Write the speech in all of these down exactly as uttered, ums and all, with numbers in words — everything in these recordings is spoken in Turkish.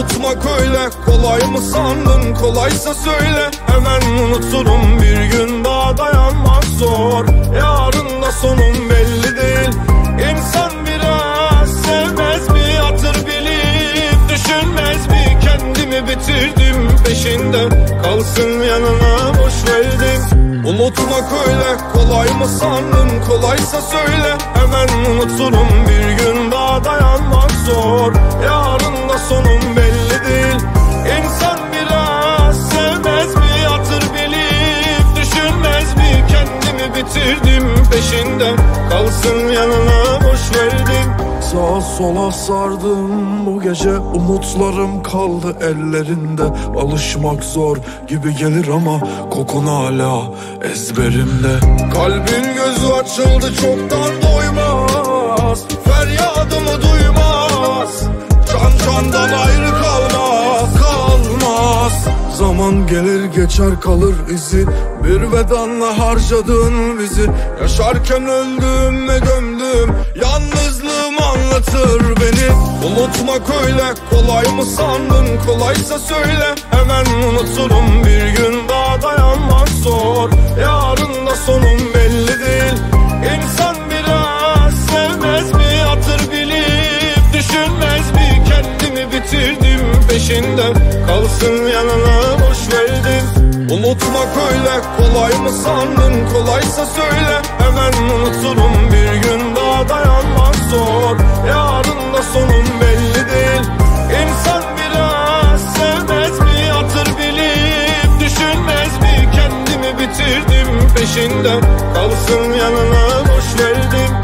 Unutmak öyle kolay mı sandın? Kolaysa söyle hemen unuturum. Bir gün daha dayanmak zor, yarın da sonum belli değil. İnsan biraz sevmez mi? Hatır bilip düşünmez mi? Kendimi bitirdim peşinde, kalsın yanına boş verdim. Unutmak öyle kolay mı sandın? Kolaysa söyle hemen unuturum. Bir gün daha dayanmak zor, yarın da sonum belli değil. İnsan biraz sevmez mi? Hatır bilip düşünmez mi? Kendimi bitirdim peşinde, kalsın yanına boş verdim. Sağa sola sardım bu gece, umutlarım kaldı ellerinde. Alışmak zor gibi gelir ama kokun hala ezberimde. Kalbin gözü açıldı çoktan doymaz, feryadımı duymaz. Can candan ayrı kalmaz, kalmaz. Zaman gelir geçer kalır izi, bir vedanla harcadın bizi. Yaşarken öldüm ve gömdüm, yalnızlığım anlatır beni. Unutmak öyle kolay mı sandın? Kolaysa söyle hemen unuturum. Bir gün daha dayanmak zor, yarın da sonum belli değil. İnsan biraz sevmez mi? Hatır bilip düşünmez mi? Kendimi bitirdim peşinde, kalsın yanına boş verdim. Unutmak öyle kolay mı sandın? Kolaysa söyle hemen unuturum. Bir gün daha dayanmak zor, yarın da sonum belli değil. İnsan biraz sevmez mi? Hatır bilip düşünmez mi? Kendimi bitirdim peşinde, kalsın yanına boş verdim.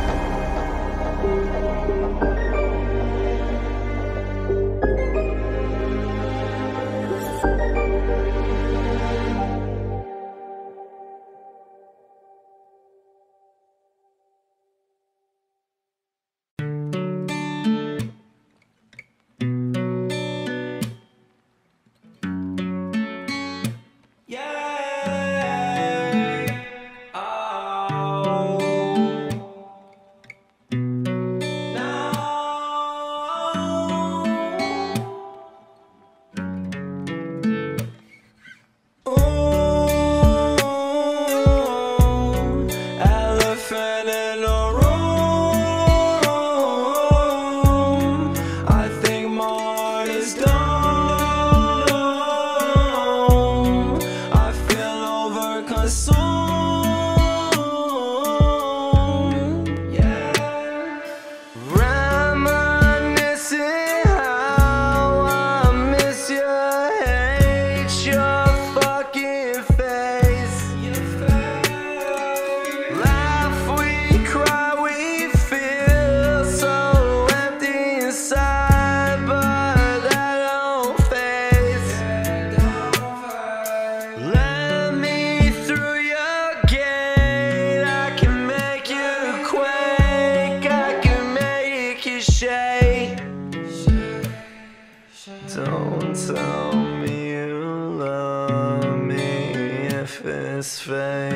Don't tell me you love me if it's fake.